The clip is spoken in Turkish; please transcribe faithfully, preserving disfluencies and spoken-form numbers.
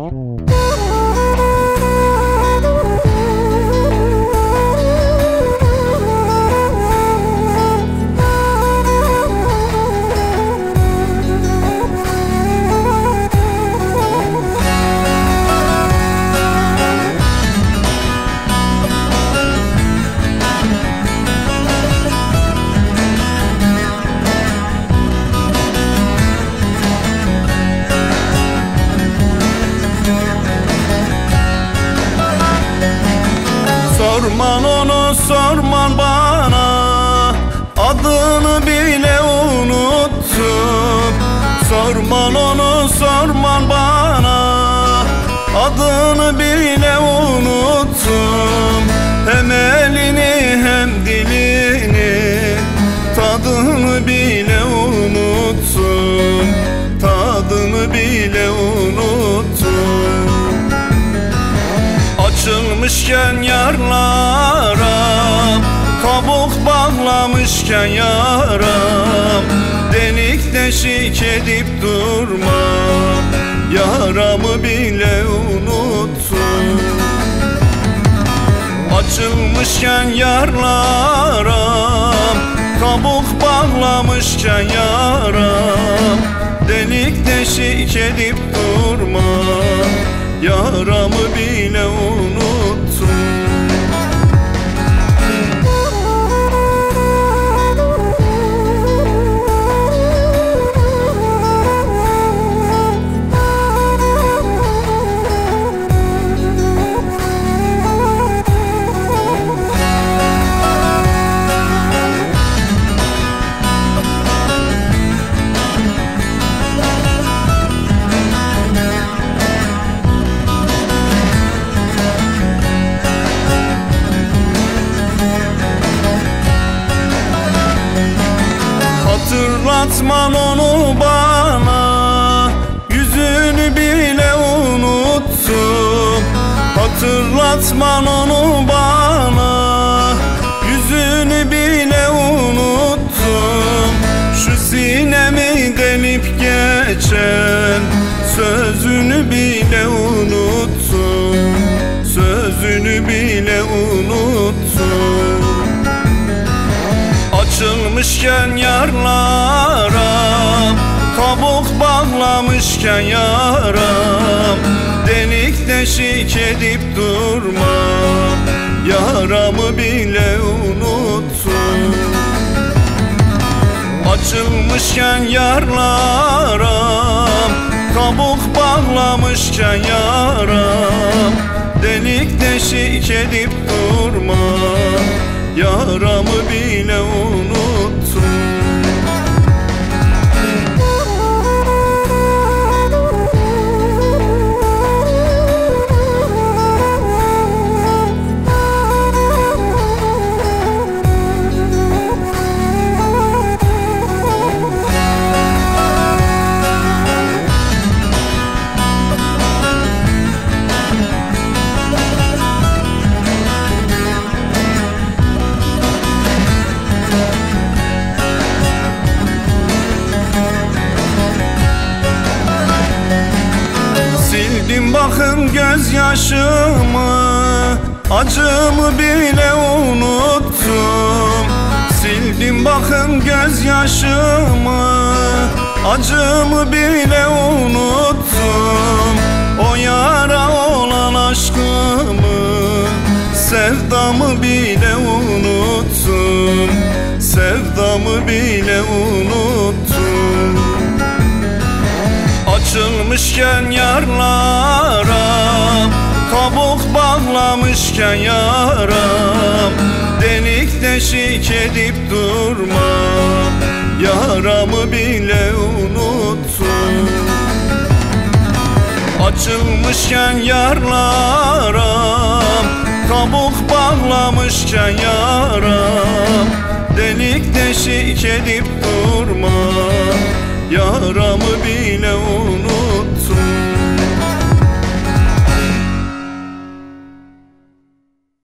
Sorman onu, sorman bana, adını bile unuttum. Sorman onu, sorman bana, adını bile unuttum. Hem elini hem dilini, tadını bile unuttum. Tadını bile unuttum. Açılmışken yarlara, kabuk bağlamışken yaram, delik deşik edip durma, yaramı bile unuttum. Açılmışken yarlara, kabuk bağlamışken yaram, delik deşik edip durma, yaramı bile unuttum. Hatırlatman onu bana, yüzünü bile unuttum. Hatırlatman onu bana, yüzünü bile unuttum. Şu sinemi delip geçen sözünü bile unuttum. Sözünü bile unuttum. Açılmışken yarlara, kabuk bağlamışken yaram, delik deşik edip durma, yaramı bile unuttum. Açılmışken yarlara, kabuk bağlamışken yaram, delik deşik edip durma, yaramı bile unuttum. Sildim bakın gözyaşımı, acımı bile unuttum. Sildim bakın gözyaşımı, acımı bile unuttum. O yara olan aşkımı, sevdamı bile unuttum. Sevdamı bile unuttum. Açılmışken yarlara, kabuk bağlamışken yaram, delik deşik edip durma, yaramı bile unuttum. Açılmışken yarlara, kabuk bağlamışken yaram,